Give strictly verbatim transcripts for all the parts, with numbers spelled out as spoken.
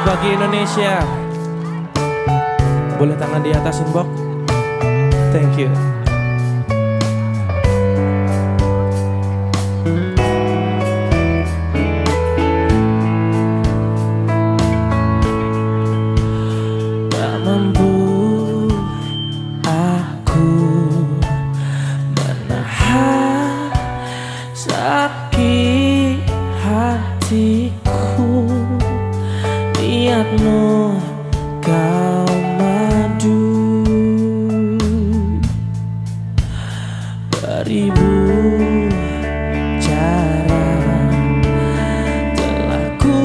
bagi Indonesia. Boleh tangan di atas inbox. Thank you. Tak mampu aku menahan sakit hatiku. Lihatmu kau madu beribu cara telah ku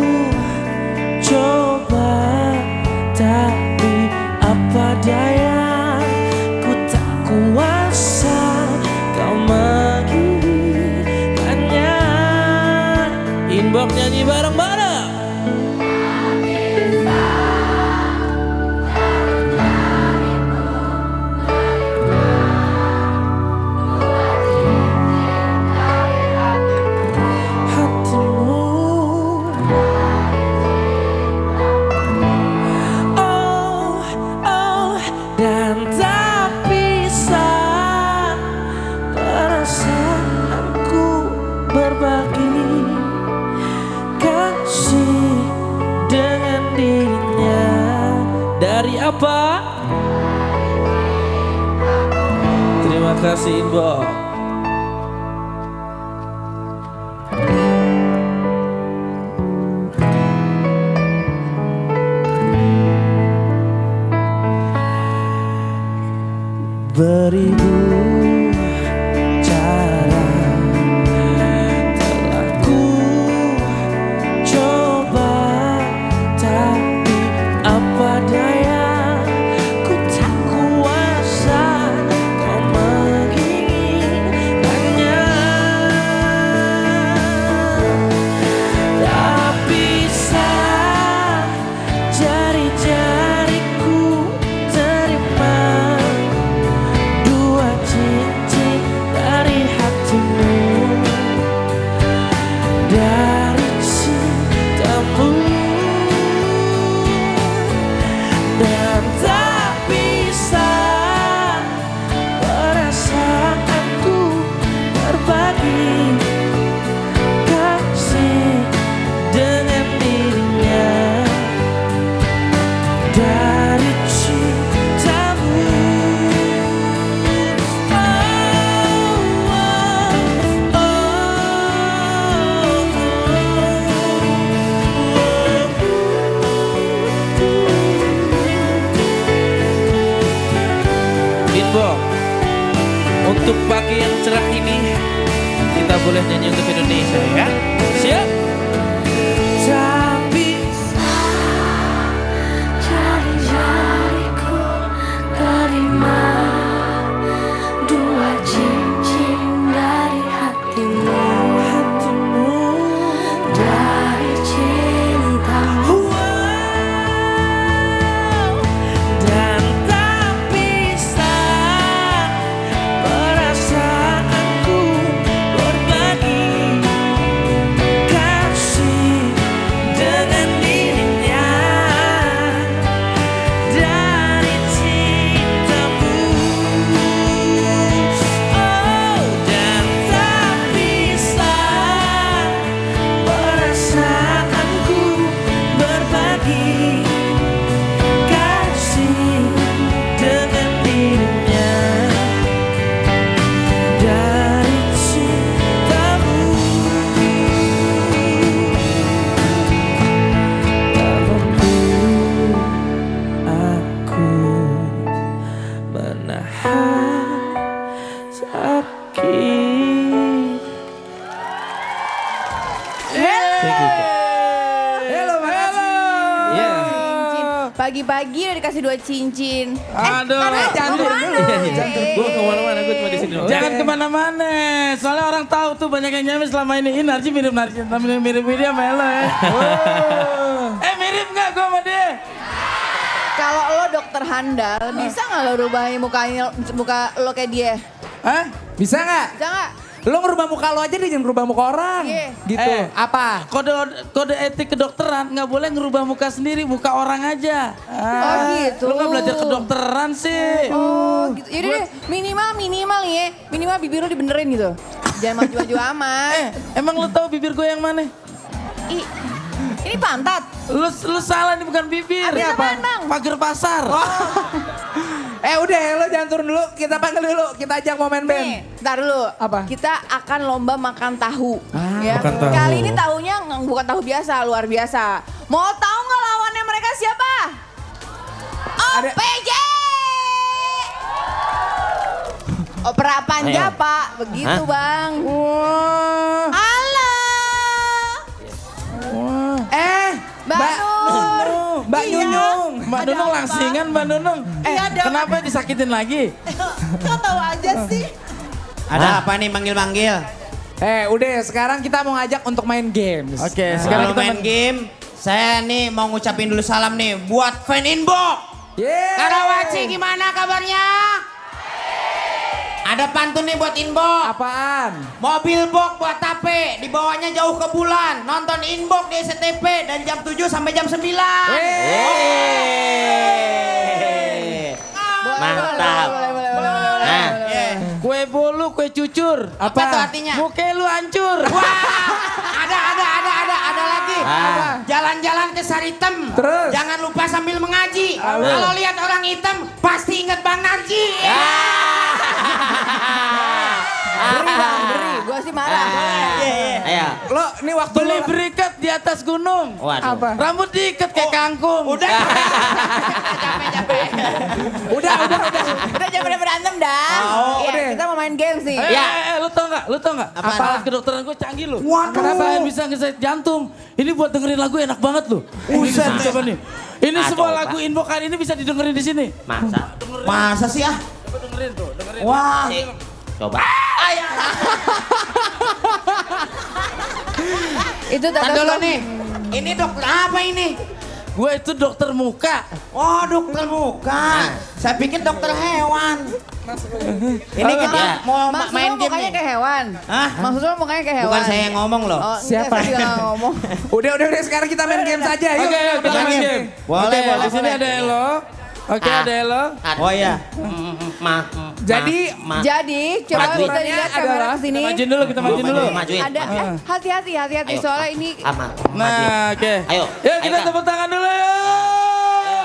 coba, tapi apa daya ku tak kuasa kau menginginkannya. Inbox nyanyi bareng-bareng. Berbagi kasih dengan dirinya. Dari apa? Terima kasih Inbox. Beribu dan tak bisa perasaanku berbagi kasih dengan dirinya. Dari cintamu, oh, oh, Inbox. Untuk pagi yang cerah ini kita boleh nyanyi untuk Indonesia ya. Siap? Tak bisa jari-jariku terima dua cincin dari hatimu, hatimu dari cintamu. Dan tak bisa perasaanku berbagi kasih dengan dirinya. Dari cintamu, oh, dan tak bisa perasaanku berbagi kasih dengan dirinya. Dari cintamu, tak mampu aku menahan sakit. Thank you, Kak. Halo, halo. Iya. Cincin. Pagi-pagi udah dikasih dua cincin. Aduh, Karena jangan kemana? dulu. Iya, iya, jangan. Gue kemana-mana, gue cuma di sini doang. Jangan kemana-mana, soalnya orang tahu tuh banyak yang nyampe selama ini. Ini Narji mirip Narji, mirip-mirip sama Elo ya. Oh. Eh mirip nggak gue sama dia? Kalau lo dokter handal, bisa nggak lo rubahin mukanya muka lo kayak dia? Hah? Bisa nggak? Bisa nggak? Lo ngerubah muka lo aja deh, jangan ngerubah muka orang. Iya. Gitu. Eh. Apa? Kode kode etik kedokteran nggak boleh ngerubah muka sendiri, muka orang aja. Oh, gitu. Lu nggak belajar kedokteran sih. Oh gitu. Yaudah deh, minimal minimal nih ya. Minimal bibir lu dibenerin gitu. Jangan maju-maju amat. Eh, emang lu tahu bibir gue yang mana? Ih, ini pantat. Lu lu salah, ini bukan bibir. Habis apaan, Bang? Pagar pasar. Eh udah lo jangan turun dulu, kita panggil dulu, kita ajak mau main band. Nih, ntar dulu. Apa? Kita akan lomba makan tahu. Ah, ya. makan tahu. Kali ini tahunya nggak- bukan tahu biasa, luar biasa. Mau tahu nggak lawannya mereka siapa? O P J! Opera Panja, Ayo. Pak. Begitu, Hah? Bang. Wah. Halo. Wah. Eh, Mbak Nur. Mbak Iya. Nyunyung. Mbak Ada Nunung apa? langsingan, Mbak Nunung. Eh, Iya, ada. kenapa disakitin lagi? Kau tahu aja sih. Ada apa nih manggil-manggil? Eh udah sekarang kita mau ngajak untuk main games. Oke, Sekarang sekarang kita main game, saya nih mau ngucapin dulu salam nih buat fan Inbox. Yeay. Karawaci gimana kabarnya? Ada pantun nih buat Inbox. Apaan? Mobil box buat tape, dibawanya jauh ke bulan. Nonton Inbox di S T P dan jam tujuh sampai jam sembilan. Yeay. Mantap. Boleh, boleh, boleh, boleh, boleh, Nah. boleh. Iya. kue bolu, kue cucur. Apa tuh artinya? Muka lu hancur. Wah, ada, ada, ada, ada, ada lagi. Ah. Jalan-jalan ke Saritem. Terus? Jangan lupa sambil mengaji. Apa? Kalau lihat orang hitam, pasti ingat Bang Narji. Beri bang, beri. Gue sih marah. Ayo. Lo ini waktu Beli lo- berikat di atas gunung. Waduh. Apa? Rambut diikat kayak kangkung. Udah. Capek-capek. Udah, udah, udah. Udah jangan pada berantem dah. Oh, Iya, udah. kita mau main game sih. Eh, Ya. eh, eh, lu tau gak? Lu tau gak? Apaan? Alat kedokteran gue canggih loh. Waduh. Kenapa bisa ngeset jantung? Ini buat dengerin lagu enak banget loh. Buset. Ini coba nih. Ini Ah, semua coba. lagu invokan ini bisa didengerin di sini. Masa? Masa sih ah? Coba dengerin tuh, dengerin. Wah. Coba. Itu Tar tata dulu stop. nih. Ini dokter apa ini? Gue itu dokter muka. Oh dokter bukan. Saya pikir dokter hewan. Ini kita Ya. mau ma- Maksud main lo game mukanya nih. kayak hewan? Hah? Maksud lo mukanya kayak hewan? Bukan saya yang ngomong loh. Oh, Siapa? Siapa? Saya juga nggak ngomong. Udah, udah, udah. Sekarang kita main game saja. Yuk. Oke, yuk kita main game. game. Boleh, Oke, boleh, di sini boleh. ada Elo. Oke, Ah. ada Elo. Oh iya. Ma, Jadi, ma, ma. Jadi, coba Majuin. bisa dilihat kamera adalah- kesini. Kita majuin dulu, kita majuin dulu. Majuin. Ada, eh, hati-hati, hati-hati. Ayo. Soalnya ini Ama. Nah, oke. Ayo. Yuk kita Ayo, Kak. tepuk tangan dulu yuk.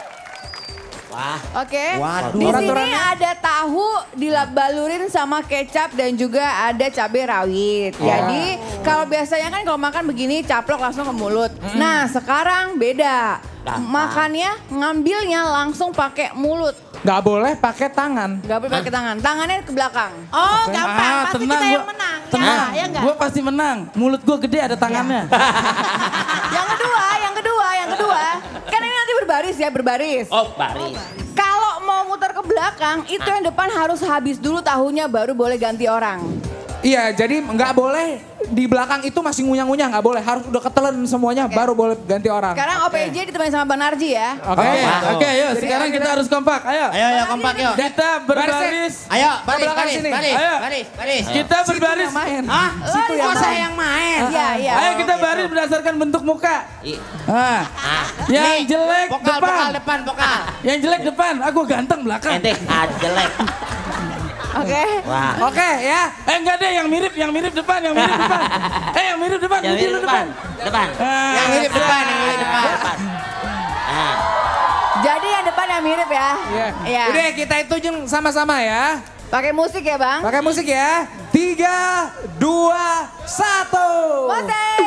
Wah. Oke, Waduh. di sini Peraturannya? ada tahu dibalurin sama kecap dan juga ada cabai rawit. Jadi kalau biasanya kan kalau makan begini caplok langsung ke mulut. Nah sekarang beda, Gampang. makannya ngambilnya langsung pakai mulut. nggak boleh pakai tangan. Gak boleh pakai tangan, tangannya ke belakang. Oh gampang, Ah, pasti tenang, kita yang gua- menang. Tenang, Ya, ya enggak? gue pasti menang. Mulut gue gede ada tangannya. Yang kedua, yang kedua, yang kedua. Kan ini nanti berbaris ya, berbaris. Oh, baris. Kalau mau muter ke belakang, itu yang depan harus habis dulu tahunya baru boleh ganti orang. Iya, jadi nggak boleh di belakang itu masih ngunyah-ngunyah, nggak boleh. Harus udah ketelan semuanya, baru boleh ganti orang. Sekarang O P J ditemani sama Bang Narji ya. Oke. Oke, Wah. oke, yuk. Jadi Sekarang kita harus kompak. Ayo. Ayo, ayo kompak yuk. Kita berbaris. Ayo, baris, belakang baris, sini. baris, Ayo. baris, baris. Kita Situ berbaris. yang main. Hah? Situ yang Kok saya main. yang main? Iya, iya. Ayo kita baris berdasarkan bentuk muka. I- Nah, Ah. yang Nih, jelek Vokal, depan. vokal depan, vokal. Yang jelek depan. Aku ganteng belakang. Ente ah, jelek. Oke. Wah. Oke ya. Eh enggak deh, yang mirip, yang mirip depan, yang mirip depan. Eh yang mirip depan, Yang Budi mirip lu depan. Depan. Ah, Yang mirip depan, yang mirip depan. Depan. Ah. Jadi yang depan yang mirip ya. Iya. Iya. Udah kita hitung sama-sama ya. Pakai musik ya Bang. Pakai musik ya. Tiga, dua, satu. Musik.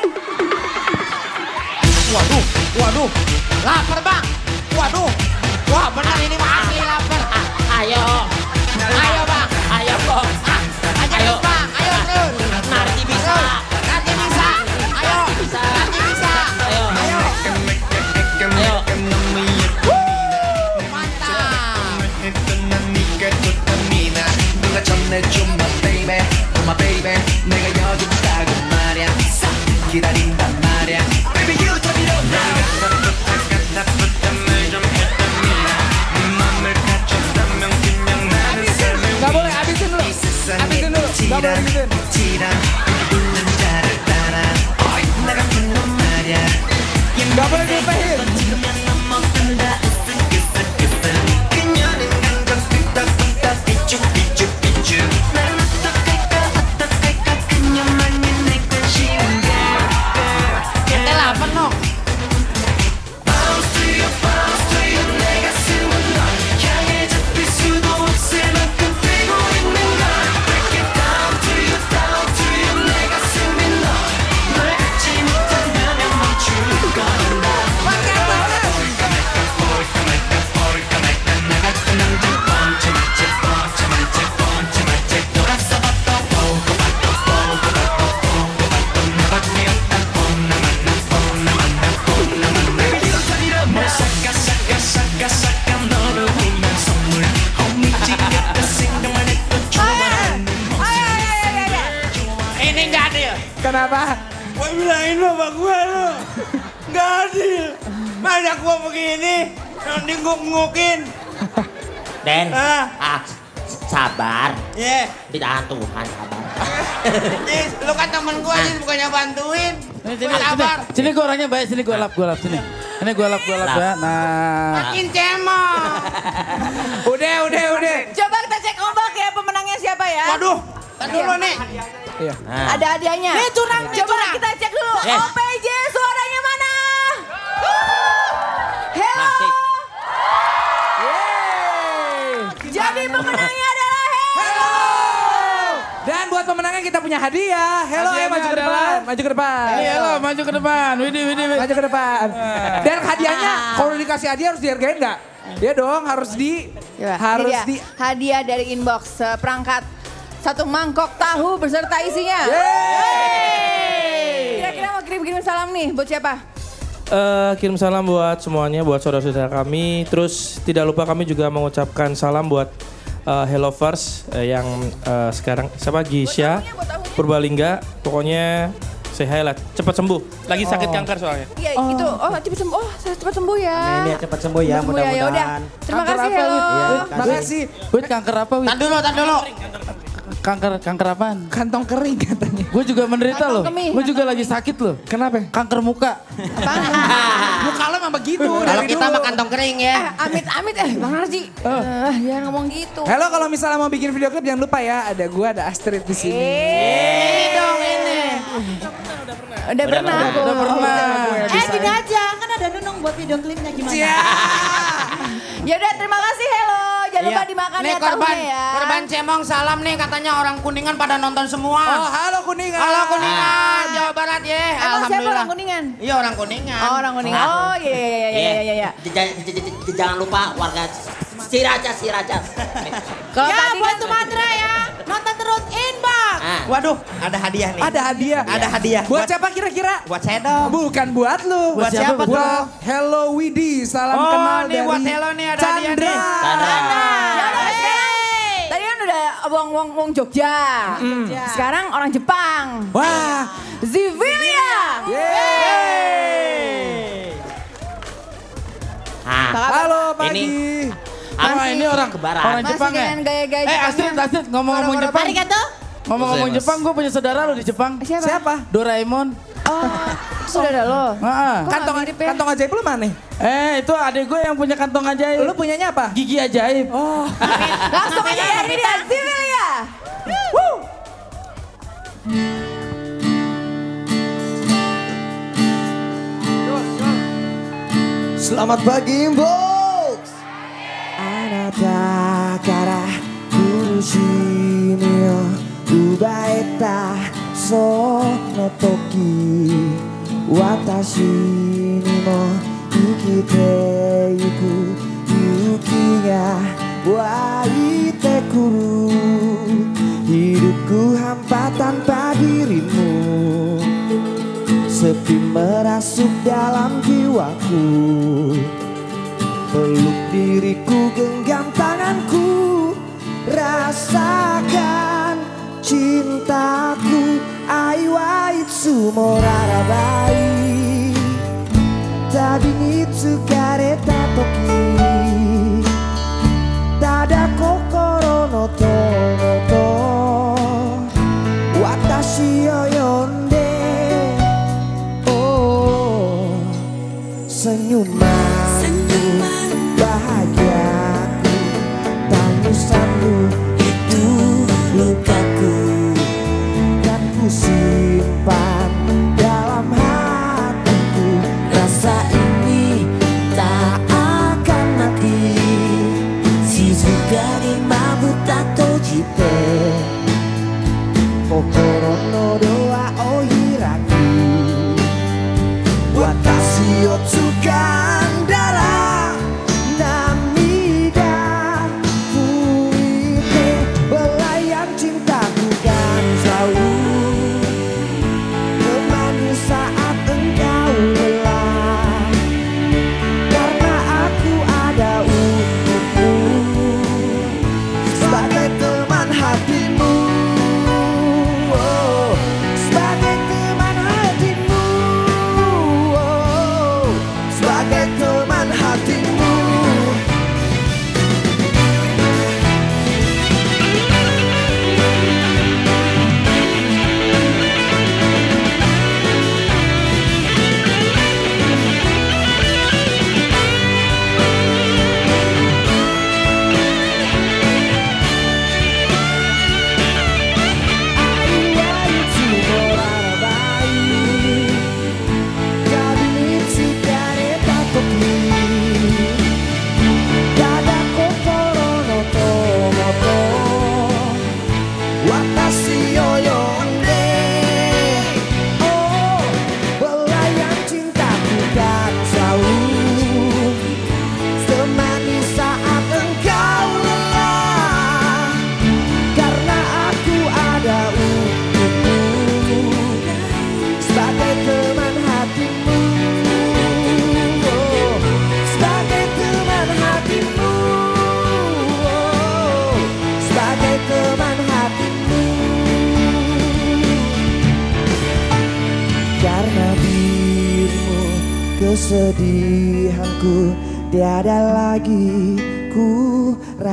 Waduh, waduh. Lapar bang. Waduh. Wah benar ini masih lapar. Ayo. Ayo bang. Ayo, Bos. Ah, aja Ayo. terus bang. Ayo terus. Narji bisa. Terus. Nanti bisa. Ayo. Bisa. Nanti bisa. Ayo. Ayo. Ayo. Mantap. 네가 좋답니다 누가 전해준 my baby oh my baby 내가 여기 있다고 말야 싹 기다린단 말야 baby you turn it on now 나부터 말좀 했답니다 네 맘을 갖췄다면 그냥 나는 삶을 Gak boleh, habisin dulu. 이 세상에 Habisin dulu. Gak boleh gituin. 지랑 웃는 자를 따라 나 같은 놈 말야 Gak boleh dipehin. 찍으면 넘어간다 으쓱으쓱으쓱 그녀는 감정 끄덕끄덕 삐쭉 삐쭉 삐쭉 난 어떡할까 어떡할까 그녀만이 내 관심은 girl girl Kentel apa no? Bounce to you bounce to you 내 가슴은 널 향해 잡힐 수도 없을 만큼 뛰고 있는 걸 Break it down to you down to you 내 가슴이 널널 갖지 못한다면 멈출 거란다 볼까 말까 볼까 말까 나 같은 남자 뻔치 맞지 뻔치 맞지 뻔치 맞지 돌아서 봐도 보고 봐도 보고 봐도 보고 봐도 나밖에 없다 뻔나 만나 뻔나 만나 뻔나 만나 뭘 싹가 싹가 싹가 싹가 너를 위한 선물 홈미팅 같다 생각만 해도 좋아하는 Ini nggak adil. Kenapa? Gue bilangin bapak gue lo. Gak adil. Masa gue begini, nanti gue ngukin. Den, Ah. ah, sabar. Ye, Ditahan Tuhan, sabar. Nis, lu kan temen gue Nis, bukannya bantuin. Sini, Gue sini, sabar. sini, sini gue orangnya baik, sini gue lap, gue lap, sini. Ini gue lap, gue lap Lap. ya. Nah, Makin cemong. Udah, udah, udah. Coba kita cek ombak ya pemenangnya siapa ya. Waduh, tar dulu nih. Iya. Nah. Ada hadiahnya. Nih, curang, nih, Coba curang. kita cek dulu. Yes. O P J suaranya mana? Hello. Nah, sip. Jadi pemenangnya adalah Hello. Dan buat pemenangnya kita punya hadiah. Hello, ya Hadiahnya maju ke adalah- depan. Maju ke depan. Iya lo, maju ke depan. Widih, widih, widih. Maju ke depan. Dan hadiahnya, kalau dikasih hadiah harus dihargain nggak? Iya dong, harus di, Coba, harus ini dia, di. hadiah dari inbox seperangkat satu mangkok tahu beserta isinya. Yeay. Kira-kira mau kirim-kirim salam nih buat siapa? Eh, kirim salam buat semuanya, buat saudara-saudara kami. Terus tidak lupa kami juga mengucapkan salam buat eh, Hellovers eh, yang eh, sekarang siapa Gisha Purbalingga. Pokoknya say hi lah, cepat sembuh. Lagi sakit kanker soalnya. Iya itu, oh cepat sembuh, oh cepat sembuh ya. Amin ya, cepat sembuh ya, Cepat sembuh ya, ya udah. mudah-mudahan. Terima Kanker kasih apa, Hello. Wid? Iya. Makasih. Wid, kanker apa, Wid? Tar dulu, tar dulu. Kanker, kanker apaan? Kantong kering katanya. Gue juga menderita Kantong loh. kemih. Gue juga lagi sakit loh. Kenapa? Kanker muka. Muka lo emang begitu Kalau dari kita dulu. makan kantong kering Eh, ya. amit-amit eh Bang Narji. Eh, jangan ngomong gitu. Halo, kalau misalnya mau bikin video klip jangan lupa ya, ada gua, ada Astrid di sini. Ini dong ini. Udah pernah aku. Udah pernah. Eh gini aja, kan ada Nunung buat video klipnya gimana? Ya udah terima kasih Hello. Jangan lupa dimakan Nih ya korban, tahunya ya. korban cemong salam nih katanya orang Kuningan pada nonton semua. Oh, halo Kuningan. Halo Kuningan, Jawa Barat ya. Emang siapa Alhamdulillah. orang Kuningan? Iya orang Kuningan. Oh, orang Kuningan. Oh iya iya iya iya iya iya. J- j- j- j- Jangan lupa warga Ciracas, Ciracas. Kalau Ya tadi buat kan Sumatera ya, nonton terus inbox. Ah. Waduh, ada hadiah nih. Ada hadiah. Ada hadiah. Buat siapa kira-kira? Buat saya dong. Bukan buat lu. Buat siapa tuh? Buat Hello Widi, salam Oh, kenal nih dari buat Hello nih ada hadiah Chandra. nih. Chandra. Ya udah, sekarang- tadi kan udah wong wong wong Jogja. Sekarang orang Jepang. Wah, Zivilia. yeay. Ah, Halo pagi. Ini Oh, ini orang Kebaran. orang Masih Jepang ya. dengan gaya-gaya Eh, Jepangnya. Astrid, Astrid, ngomong-ngomong Boro-boro Jepang. Arigato. Ngomong-ngomong Jepang, gue punya saudara lo di Jepang. Siapa? Siapa? Doraemon. Oh, saudara lo. Ah. Kantong mirip ya? kantong ajaib lu mana? Eh, itu adik gue yang punya kantong ajaib. Lu punyanya apa? Gigi ajaib. Oh, Langsung aja ya, ini dia Zivilia. Selamat pagi Inbox. Anata kara kurushi ni yo ubaeta sono toki watashi ni mo ikite iku yuki ga waite kuru hidupku hampa tanpa dirimu. Sepi merasuk dalam jiwaku, peluk diriku, genggam tanganku, rasakan cintaku. Aiwaitsu morarabai, tabi ni tsukareta toki, tada kokoro no tono to 心のドアを開き私を掴んだら涙拭いてbelayan cintaku kan jauh temani saat engkau lelah karena aku ada untukmu sebagai teman hatimu. Sebagai teman hatimu, sebagai teman hatimu. Kesedihanku tiada lagi ku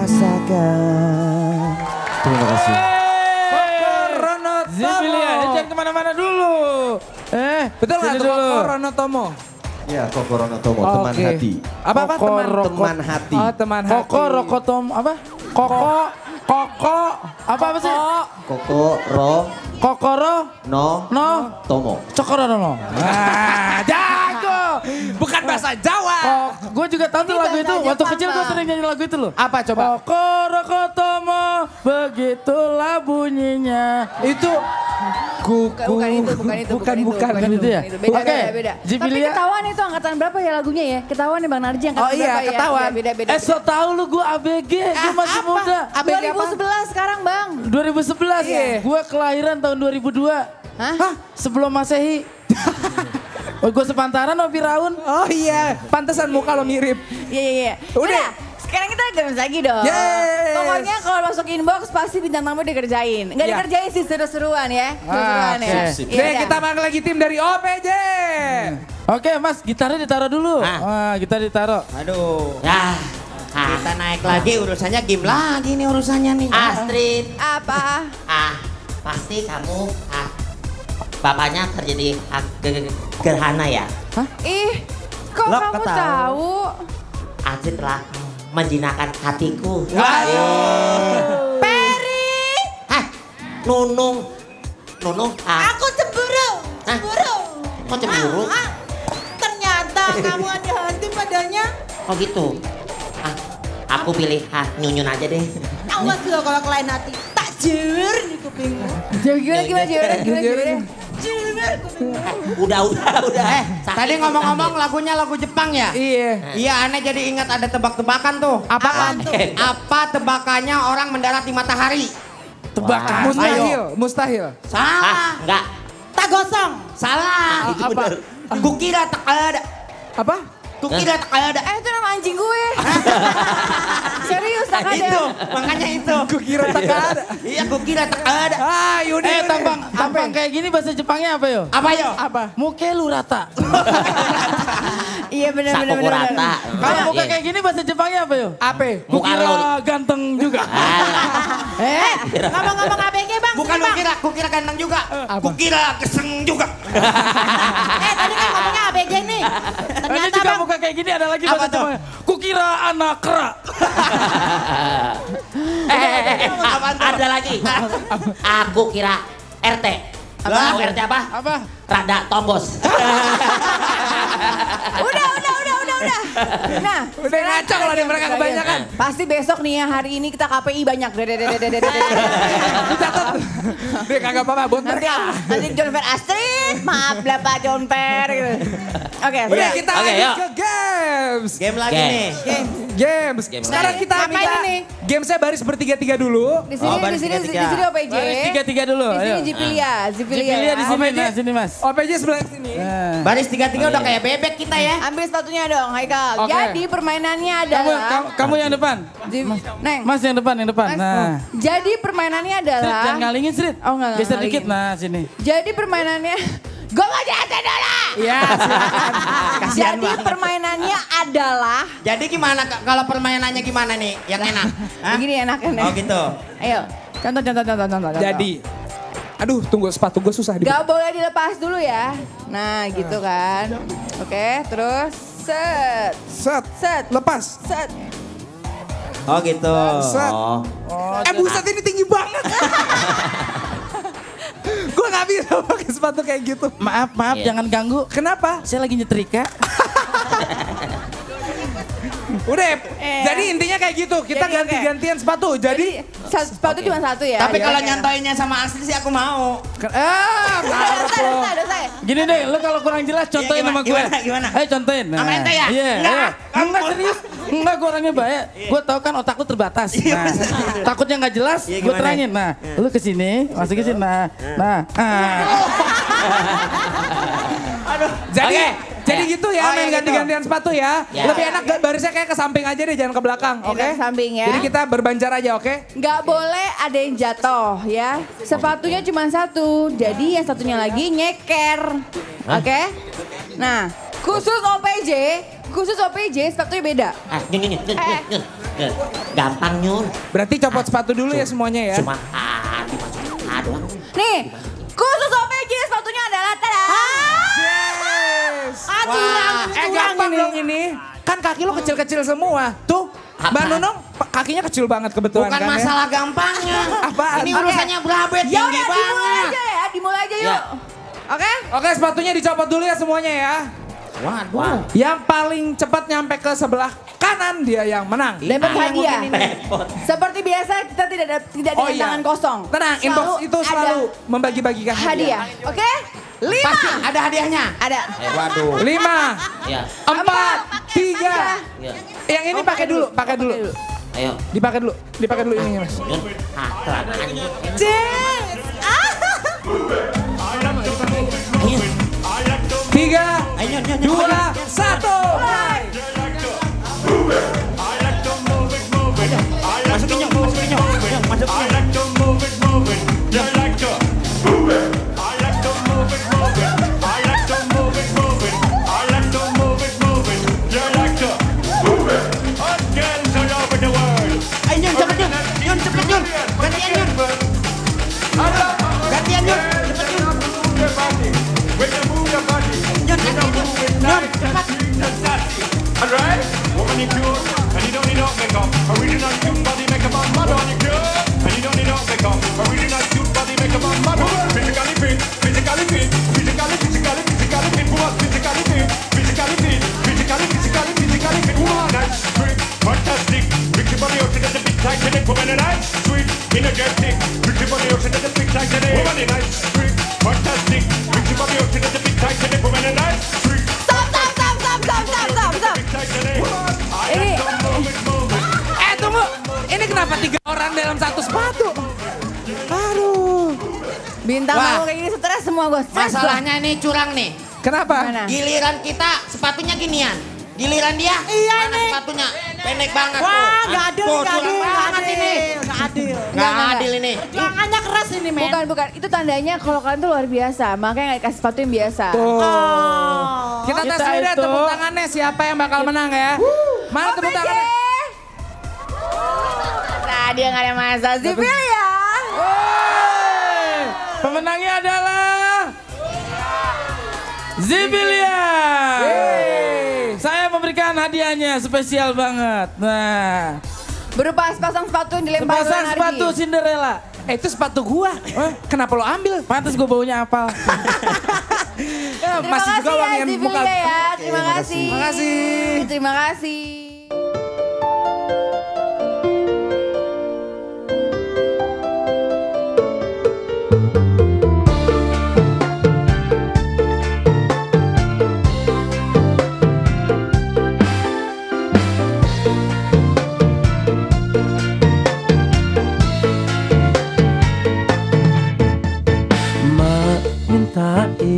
rasakan. Terima kasih. Kokorono Tomo. Zipilia, jangan kemana-mana dulu. Eh, Betul nggak sini tuh dulu. Kokorono Tomo? Ya, Kokorono Tomo, teman Oke. hati. Apa-apa Koko teman? roko- Teman hati. Oh teman hati. Koko, Rokotom, apa? Koko, Koko, apa apa sih? Kokoro Kokoro, no no, Tomo. Cokoro no. Ah, jago. Bukan bahasa Jawa. Oh, gue juga tahu tuh Ini lagu bahasa itu. Waktu Jepang, kecil gue Bang. sering nyanyi lagu itu loh. Apa coba? Kokoro Kotomo, begitulah bunyinya. Itu kuku. Bukan itu, bukan itu, Bukan, itu, bukan. Bukan itu ya? Beda, Oke, beda, beda. Tapi Zipilia. ketahuan itu angkatan berapa ya lagunya ya? Ketahuan nih Bang Narji angkatan Oh iya, berapa ketahuan. ya? Beda, beda, Eh so tau lu gue A B G, gue masih apa? muda. A B G dua ribu sebelas sekarang Bang. dua ribu sebelas, Iya. gue kelahiran tahun dua ribu dua. Hah? Hah? Sebelum Masehi. Oh, gue sepantaran sama Firaun. Oh iya, pantesan muka lo mirip. Iya, iya, iya. Udah. Udah. Sekarang kita dance lagi dong. Yes. Pokoknya kalau masuk inbox pasti bintang tamu dikerjain. Enggak Iya. dikerjain sih seru-seruan ya. Ah, Seru-seruan ya. oke. Deh, Iya, dah. kita panggil lagi tim dari O P J. Oke mas, gitarnya ditaruh dulu. Ah. Wah, gitar ditaruh. Aduh. Ya, Kita naik lagi urusannya game lagi nih urusannya nih. Astrid, Apa? ah pasti kamu ah bapaknya kerja di ah, ge- ge- gerhana ya. Ih, kok Lo kamu ketahu. tahu? Astrid telah menjinakkan hatiku. Peri! Hah, Nunung, Nunung, ah, Aku cemburu, Hah? cemburu. Kok cemburu? Ah, ah. Ternyata kamu ada hati padanya. oh gitu. Ah, aku pilih ah Nyunyun aja deh. Awas lo kalau kelain hati. Tak jeur nih kupingmu. Jadi gimana, gimana, gimana, gimana, gimana? Jeur kupingmu. Udah, udah, udah. Eh, tadi ngomong-ngomong lagunya lagu Jepang ya? Iya. Iya, aneh jadi ingat ada tebak-tebakan tuh. Apaan? Apa tebakannya orang mendarat di matahari? Tebakan. Mustahil, mustahil. Ah, Salah. enggak. Tak gosong. Salah. Itu bener. Kukira tak ada. Apa? Kukira tak ada. Eh, itu nama anjing gue. Serius, tak ada. Itu, makanya itu. Kukira tak ada. Iya, kukira tak ada. Ah, Yuni. Eh Yuni. tampang, tampang kayak gini bahasa Jepangnya apa yo? Apa yo? Apa? Muke lu rata. Iya benar benar Saku benar. rata. Kalau Iya, muka iya. kayak gini bahasa Jepangnya apa yo? Apa? Muka Kukira lo. ganteng juga. Ah, Eh, Ngomong-ngomong A B G bang. Bukan sini, Bang. kukira, kukira ganteng juga. Kukira keseng juga. Eh tadi kan ngomongnya A B G nih. ini Ternyata juga bang. muka kayak gini ada lagi Apa bahasa tuh? Jepangnya. Kukira anak kera. eh, eh, eh, eh, Apaan tuh? ada lagi. Aku kira R T. Tahu R T apa? Apa? Rada tombos. Udah, udah, udah, udah, udah. Nah, Udah ngaco kalau ada mereka kebanyakan. pasti besok nih ya hari ini kita K P I banyak. Dede, dede, dede, dede, dede. Catat. Dia kagak apa-apa buat Nanti, mereka. nanti John Fair Astrid, maaf lah Pak John Fair. Gitu. Oke, Udah siap. kita Oke, lanjut yuk. ke games. Game lagi Game. nih. Games. Game Sekarang lagi. kita Ngapain minta ini? gamesnya baris bertiga-tiga dulu. Di sini, Oh, di baris sini, di tiga-tiga. sini O P J. Baris tiga-tiga dulu, Di sini ayo. Zipilia, Zipilia. Zipilia di ya. sini, O P J. nah sini mas. O P J sebelah sini. Nah. Baris tiga-tiga udah kayak bebek kita ya. Ambil sepatunya dong, Haikal. Oke. Jadi permainannya Kamu, adalah... kamu, kamu yang depan. Zip- Neng. Mas yang depan, yang depan. Mas. Nah. Jadi permainannya Srit, adalah... jangan ngalingin Srit. Oh, nggak, nggak Geser ngalingin. dikit, nah sini. Jadi permainannya... Gue mau jadi dulu. Iya, silakan. Kasihan Jadi banget. permainannya adalah... Jadi gimana Kak? Kalau permainannya gimana nih yang enak? Hah? Begini enaknya Neng. Oh gitu. Ayo, contoh, contoh, contoh, contoh. contoh. Jadi, aduh tunggu sepatu gue susah. di- Gak boleh dilepas dulu ya. Nah gitu kan. Oke, terus set, Set, set, lepas. set. Oh gitu. Set. Oh. Eh buset ini tinggi banget. Gue gak bisa pakai sepatu kayak gitu. Maaf, maaf, Iya. jangan ganggu. Kenapa? Saya lagi nyetrika. Udah, Eh. jadi intinya kayak gitu. Kita Jadi, oke. ganti-gantian sepatu. Jadi, Sa- sepatu cuma satu ya. Tapi Ya, kalau oke. nyantoinnya sama Astrid sih aku mau. ke- ah, Udah ngarep selesai, udah lo. selesai, udah selesai. Gini deh, lu kalau kurang jelas contohin Iya, sama gimana, gue. gimana, gimana? Ayo contohin. Sama ente ya? Iya, Enggak, iya. kamu- Enggak serius. Enggak, gue orangnya baik. Gue tau kan otak lu terbatas. Nah, takutnya nggak jelas, Iya, gue gimana? terangin. Nah, lu kesini, masuk ke sini. Nah, nah. ah. Jadi, Oke. jadi Ya. gitu ya, Oh, main iya, ganti-gantian sepatu ya. Ya. Lebih enak gak barisnya kayak ke samping aja deh, jangan ke belakang, Ini oke? ke samping ya. Jadi kita berbanjar aja, oke? Nggak boleh ada yang jatuh ya. Sepatunya cuma satu, jadi yang satunya lagi nyeker. Oke? Nah, khusus O P J, khusus O P J sepatunya beda. Ah, nyun, nyun, nyun, nyun, nyun, nyun. Gampang nyun. Berarti copot sepatu dulu ya semuanya ya. Cuma ah, dimasukin ah doang. Nih, khusus O P J sepatunya adalah tada. Yes. Ah, curang, Eh curang gampang ini. dong ini. Kan kaki lo kecil-kecil semua. Tuh, Apa? Mbak Nunung pa- kakinya kecil banget kebetulan Bukan kan ya. masalah gampangnya. Apaan? Ini Oke. urusannya berabet Ya tinggi udah dimulai banget. aja ya, dimulai aja Ya. yuk. Oke? Oke, sepatunya dicopot dulu ya semuanya ya. Waduh. Yang paling cepat nyampe ke sebelah kanan dia yang menang. Dapat hadiah. Repot. Seperti biasa kita tidak ada tidak Oh dengan iya. tangan kosong. Tenang, inbox Selalu itu selalu ada membagi-bagikan hadiah. Oke? Lima. Pasti ada hadiahnya. Ada. Waduh. Lima, Ya, empat, tiga. ya. Yang ini pakai dulu, pakai dulu. Ayo. Dipakai dulu, dipakai dulu ini mas. Nyun. Ah, kelamaan nyun. Ayo. Tiga, Ayo nyun, nyun, nyun. dua, satu. Masukin nyun, masukin nyun. Nyun, masukin. Ayo nyun, cepet nyun. Nyun, cepet nyun. Gantian nyun. Gantian nyun. Cepet nyun. Nyun, gantian nyun. Nyun, cepat. Alright, woman you cute, and you don't need no makeup. Original cute body makeup on model. You cute, and you don't need no makeup. Original cute body makeup on model. Physically fit, physically fit, physically, physically, physically fit. Woman, physically fit, physically fit, physically, physically, physically fit. Woman, nice, sweet, fantastic. Mix your body up to the big tight in it. Woman, nice, sweet, energetic. Mix your body up to the big tight in it. Woman, nice, sweet, fantastic. Mix your body up to the big tight in it. Woman, nice, sweet. Stop, stop, stop, stop, stop, stop, stop, stop. Ini Eh tunggu, ini kenapa tiga orang dalam satu sepatu? Aduh. bintang Wah. tamu kayak gini stres semua gue. Stres gua. Masalahnya ini curang nih. Kenapa? Gimana? Giliran kita sepatunya ginian. Giliran dia, Iya mana nih. sepatunya? Pendek banget Wah, tuh. nggak adil, Tuh, nggak curang adil, nggak banget adil, ini. nggak adil. Nggak Nggak, nggak, adil ini. Perjuangannya keras ini, men. Bukan, bukan. Itu tandanya kalau kalian tuh luar biasa. Makanya nggak dikasih sepatu yang biasa. Tuh. Oh. Kita tes Kita dulu deh itu- tepuk tangannya siapa yang bakal menang ya. Mana tepuk O P J. tangannya? Nah, dia nggak ada masa. Zipilia. Wey, pemenangnya adalah Zipilia. Saya memberikan hadiahnya spesial banget. Nah, Berupa sepasang sepatu yang dilempar sepasang dengan sepatu Argi. Cinderella. Eh itu sepatu gua. Eh, kenapa lo ambil? Pantes gue baunya apal. Ya, Terima masih juga kasih ya wangian muka. Zipilia ya. Terima kasih. Terima kasih. Terima kasih.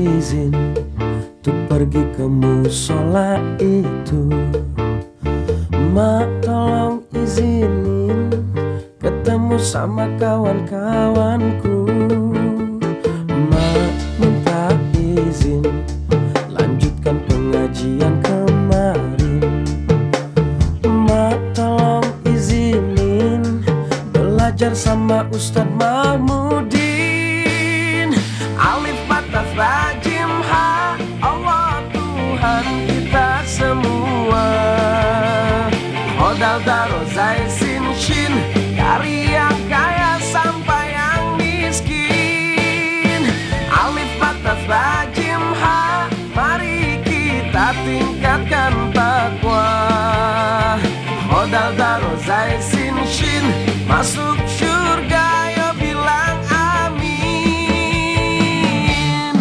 izin untuk pergi ke musola itu. Mak tolong izinin ketemu sama kawan-kawanku. Mak minta izin lanjutkan pengajian kemarin. Mak tolong izinin belajar sama Ustadz Mahmudin. Alif Batas Rajim Ha, Allah Tuhan kita semua. Hodal Daro Zai Sin Shin, dari yang kaya sampai yang miskin. Alif Batas Rajim Ha, mari kita tingkatkan takwa. Hodal Daro Zai Sin Shin, masuk surga yo bilang amin.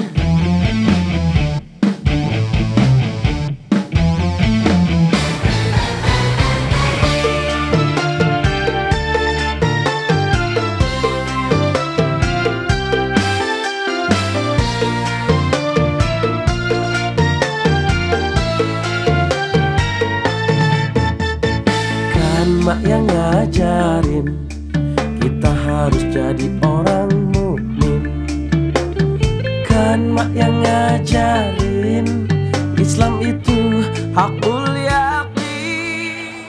Kan mak yang ngajarin kita harus jadi orang mukmin. Kan mak yang ngajarin Islam itu hakul yakin.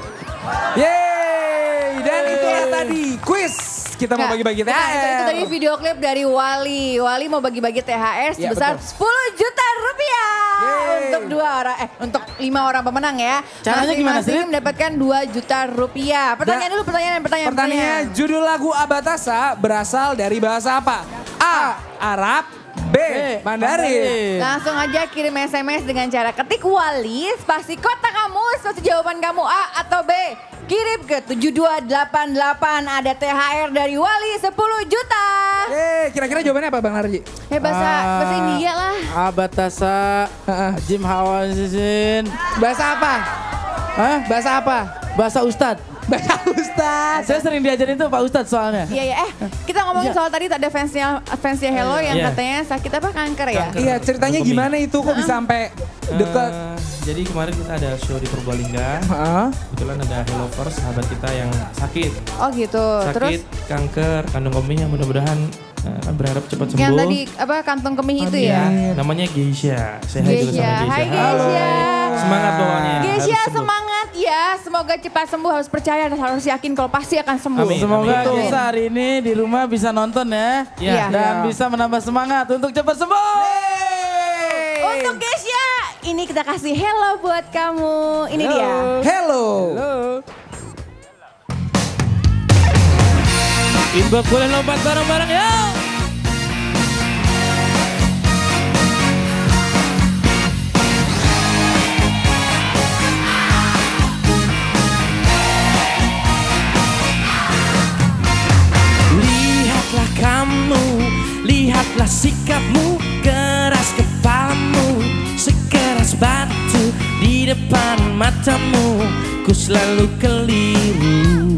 Yeay, dan itulah tadi kuis. Kita mau Nggak, bagi-bagi T H bukan, itu, itu R. tadi video klip dari Wali. Wali mau bagi-bagi T H R Ya, sebesar betul. sepuluh juta rupiah. Yeay. Untuk dua orang, eh untuk lima orang pemenang ya. Caranya gimana, Masing-masing Sri? mendapatkan dua juta rupiah. Pertanyaan Da- dulu, pertanyaan, pertanyaan. Pertanyaannya, judul lagu Abatasa berasal dari bahasa apa? A. Arab. B. Mandarin. Langsung aja kirim S M S dengan cara ketik Wali, spasi kota kamu, spasi jawaban kamu A atau B. Kirim ke tujuh dua delapan delapan, ada T H R dari Wali sepuluh juta. Eh, kira-kira jawabannya apa Bang Narji? Eh bahasa, Ah. bahasa India lah. Abatasa, Jim Hawan Sisin. Bahasa apa? Hah? Bahasa apa? Bahasa Ustadz. Bahasa Ustadz. Saya sering diajarin tuh Pak Ustadz soalnya. Iya iya, eh kita ngomongin Iya. soal tadi ada fansnya fansnya Hello yang Iya. katanya sakit apa kanker ya? Kanker. Iya, ceritanya Leukemia. gimana itu kok bisa sampai dekat? Eh, jadi kemarin kita ada show di Purbalingga. Heeh. Kebetulan ada Hellovers, sahabat kita yang sakit. Oh gitu. Terus Sakit, kanker, kandung kemih yang mudah-mudahan eh, kan berharap cepat sembuh. yang tadi apa kantong kemih itu ya? Iya, namanya Geisha. Saya hai juga Geisha, sama hai Geisha. Halo. Geisha. Semangat pokoknya. Geisha harus sembuh. semangat ya, semoga cepat sembuh, harus percaya dan harus yakin kalau pasti akan sembuh. Amin. Semoga Amin. Geisha hari ini di rumah bisa nonton ya. Iya. Dan Iya. bisa menambah semangat untuk cepat sembuh. Untuk Geisha, ini kita kasih hello buat kamu. Ini dia. Hello. Inbox boleh lompat bareng-bareng ya. Lihatlah kamu, lihatlah sikapmu, keras kepalamu, sekeras batu di depan matamu, ku selalu keliru.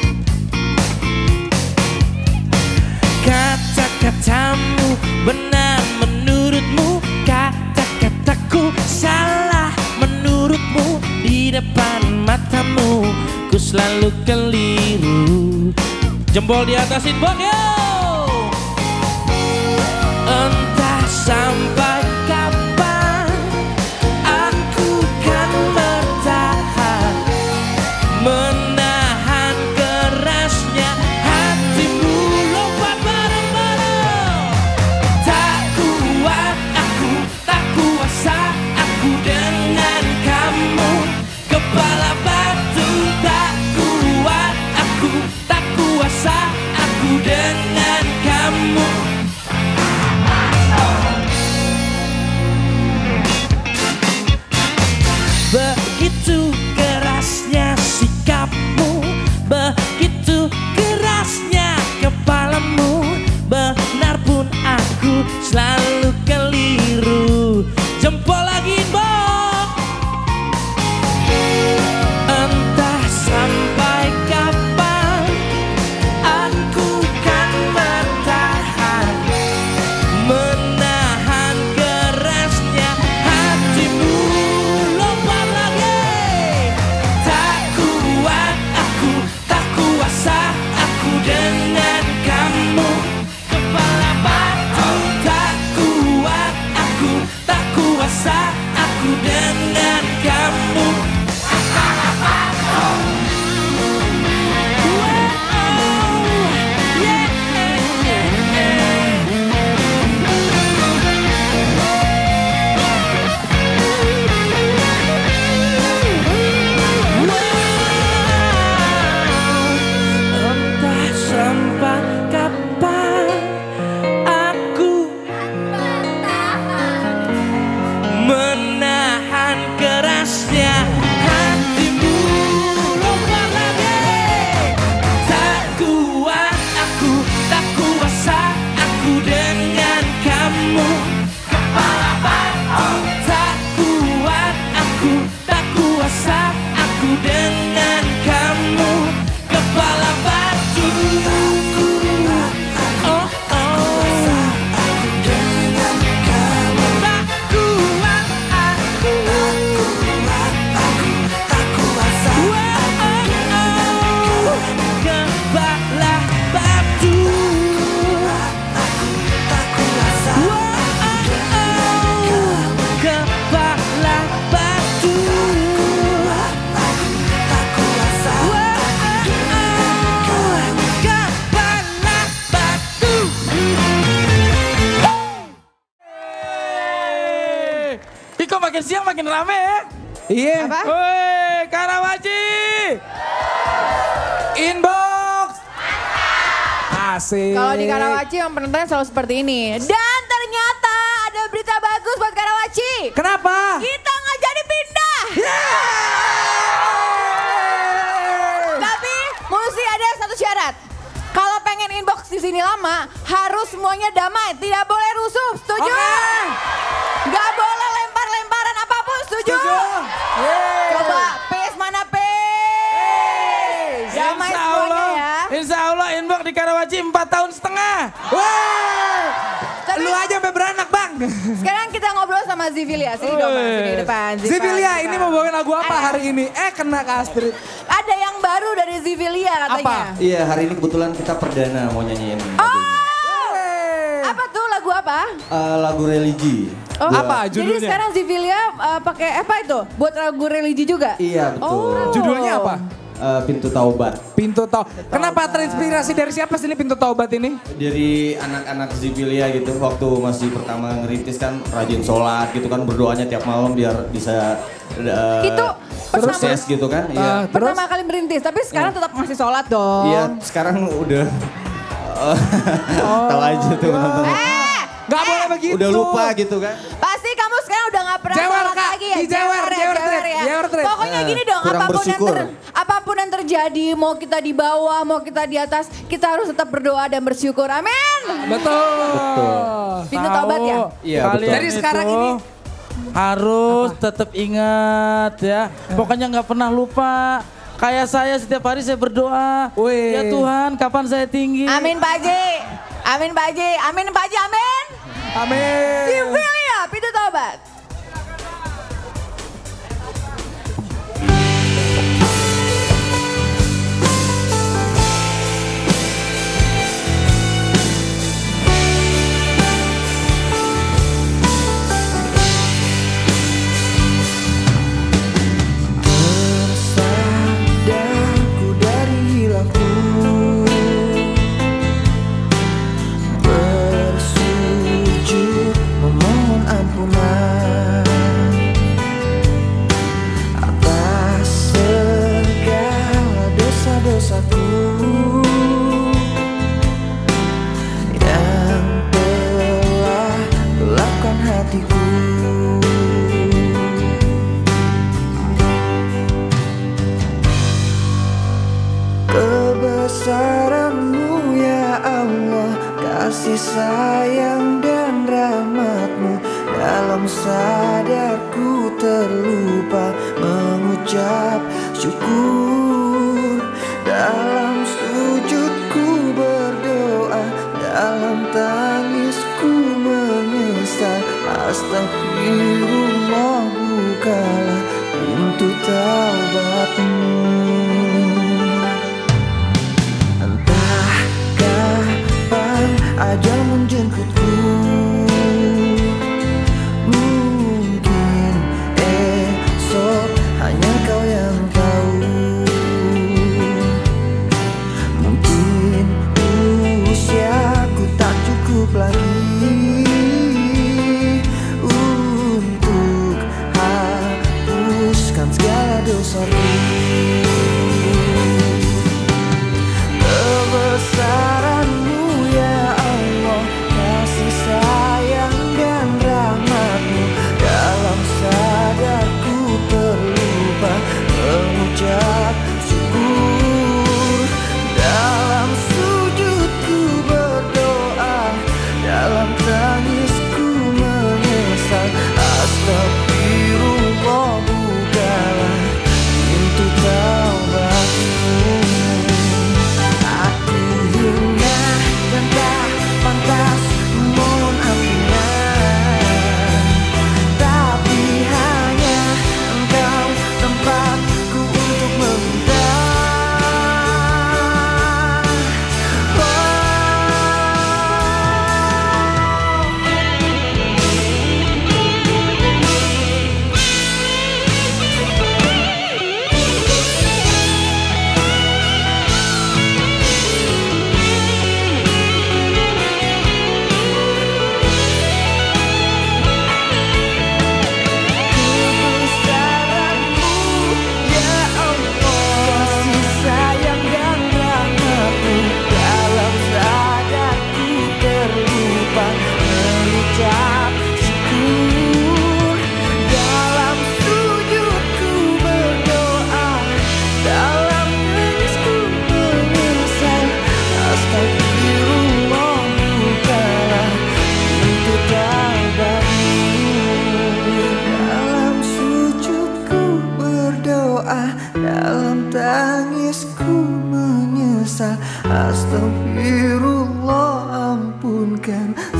Kata-katamu benar menurutmu, kata-kataku salah menurutmu, di depan matamu, ku selalu keliru. Jempol di atas inbox yo. Entah sampai kapan aku kan bertahan, menahan kerasnya hatimu. Lompat bareng-bareng. Tak kuat aku, tak kuasa aku dengan kamu, kepala batu. Tak kuat aku, tak kuasa aku dengan makin rame ya. Iya. Apa? Woi, Karawaci. Inbox. Asik. Kalau di Karawaci yang penontonnya selalu seperti ini. Dan ternyata ada berita bagus buat Karawaci. Kenapa? Kita nggak jadi pindah. Tapi mesti ada satu syarat. Kalau pengen inbox di sini lama, harus semuanya damai, tidak boleh rusuh. Setuju? Oke. Nggak boleh lempar-lemparan apapun. Setuju? Setuju. Yeay. Coba pace mana pace? Damai Insya semuanya Allah, ya. Insya Allah inbox di Karawaci empat tahun setengah. Wah. Tapi- Lu aja sampai beranak bang. Sekarang kita ngobrol sama Zivilia. Sini dong, Bang. Sini di depan. Zivilia Ziva. ini mau bawain lagu apa Eh. hari ini? Eh kena ke Astrid. Ada yang baru dari Zivilia katanya. Apa? Iya, hari ini kebetulan kita perdana mau nyanyiin lagu ini. Oh! Apa tuh lagu apa? Eh, lagu religi. Oh, Buat- apa Jadi judulnya? sekarang Zivilia uh, pakai apa itu? Buat lagu religi juga? Iya, betul. Oh. Judulnya apa? Eh, Pintu Taubat. Pintu Taubat. Kenapa terinspirasi dari siapa sih ini Pintu Taubat ini? Dari anak-anak Zivilia gitu, waktu masih pertama ngerintis kan rajin sholat gitu kan, berdoanya tiap malam biar bisa eh, Itu pertama- sukses gitu kan. Iya. Ah, terus? Pertama kali merintis, tapi sekarang tetap masih sholat dong. Iya, sekarang udah tahu aja tuh penonton. Eh, Gak eh, boleh begitu. Udah lupa gitu kan. Pasti kamu sekarang udah gak pernah Jewer, sholat Kak. lagi ya? Di jewer, ya, jewer trip, ya. jewer trip. Pokoknya Eh, gini dong, kurang apapun yang, bersyukur. ter- apapun yang terjadi, mau kita di bawah, mau kita di atas, kita harus tetap berdoa dan bersyukur. Amin. Betul. Pintu taubat ya? Iya, Kalian betul. Jadi sekarang itu ini harus tetap ingat ya. Pokoknya nggak pernah lupa. Kayak saya setiap hari saya berdoa. Wih. Ya Tuhan, kapan saya tinggi? Amin Pak Haji. Amin Pak Haji. Amin Pak Haji. Amin. amin. Zivilia, pintu taubat. Tersadarku dari hilangku, bersujud memohon ampunan atas segala dosa-dosaku yang telah gelapkan hatiku. Kebesaran-Mu ya Allah, kasih sayang dan rahmat-Mu, dalam sadarku terlupa mengucap syukur, dalam sujudku berdoa, dalam tangisku menyesal. Astagfirullah, bukalah pintu taubat-Mu. Entah kapan ajal menjemputku, mungkin esok hanya Kau yang tahu. Mungkin usiaku tak cukup lagi untuk hapuskan segala dosaku. tangisku menyesal. Astagfirullah, ampunkan